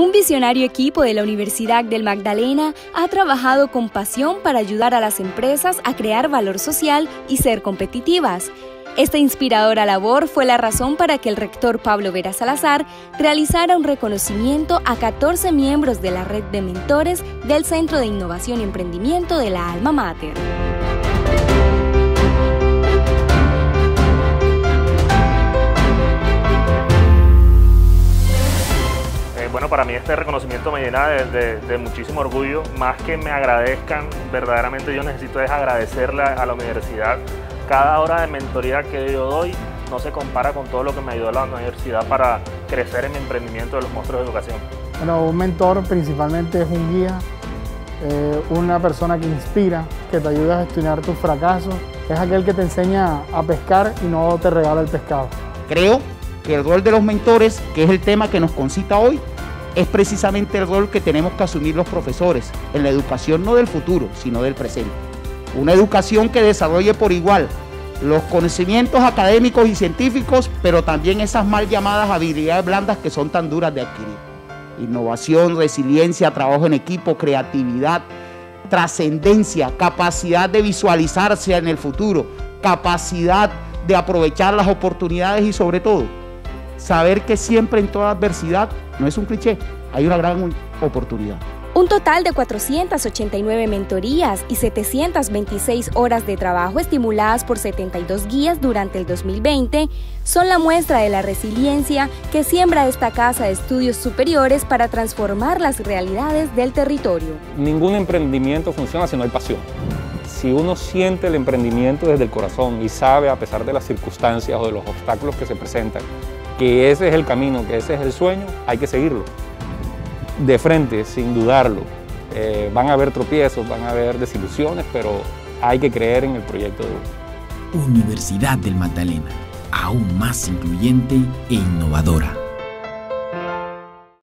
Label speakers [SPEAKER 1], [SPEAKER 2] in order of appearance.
[SPEAKER 1] Un visionario equipo de la Universidad del Magdalena ha trabajado con pasión para ayudar a las empresas a crear valor social y ser competitivas. Esta inspiradora labor fue la razón para que el rector Pablo Vera Salazar realizara un reconocimiento a 14 miembros de la red de mentores del Centro de Innovación y Emprendimiento de la Alma Mater.
[SPEAKER 2] Bueno, para mí este reconocimiento me llena de muchísimo orgullo, más que me agradezcan, verdaderamente yo necesito es agradecerle a la universidad. Cada hora de mentoría que yo doy no se compara con todo lo que me ayudó la universidad para crecer en mi emprendimiento de los monstruos de educación.
[SPEAKER 3] Bueno, un mentor principalmente es un guía, una persona que inspira, que te ayuda a gestionar tus fracasos, es aquel que te enseña a pescar y no te regala el pescado.
[SPEAKER 4] Creo que el rol de los mentores, que es el tema que nos concita hoy, es precisamente el rol que tenemos que asumir los profesores en la educación no del futuro, sino del presente. Una educación que desarrolle por igual los conocimientos académicos y científicos, pero también esas mal llamadas habilidades blandas que son tan duras de adquirir. Innovación, resiliencia, trabajo en equipo, creatividad, trascendencia, capacidad de visualizarse en el futuro, capacidad de aprovechar las oportunidades y sobre todo, saber que siempre en toda adversidad, no es un cliché, hay una gran oportunidad.
[SPEAKER 1] Un total de 489 mentorías y 726 horas de trabajo estimuladas por 72 guías durante el 2020 son la muestra de la resiliencia que siembra esta casa de estudios superiores para transformar las realidades del territorio.
[SPEAKER 5] Ningún emprendimiento funciona si no hay pasión. Si uno siente el emprendimiento desde el corazón y sabe, a pesar de las circunstancias o de los obstáculos que se presentan, que ese es el camino, que ese es el sueño, hay que seguirlo. De frente, sin dudarlo. Van a haber tropiezos, van a haber desilusiones, pero hay que creer en el proyecto de uno.
[SPEAKER 6] Universidad del Magdalena, aún más incluyente e innovadora.